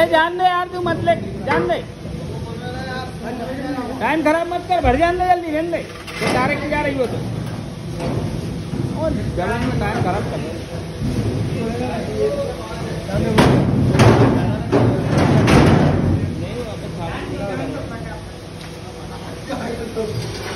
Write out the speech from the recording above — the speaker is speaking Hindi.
अरे जान दे यार, तू मत ले, जान दे, टाइम खराब मत कर, भर जान दे जल्दी, रहने दे, तो डायरेक्ट जा रही हो तो और जलन में टाइम खराब कर नहीं।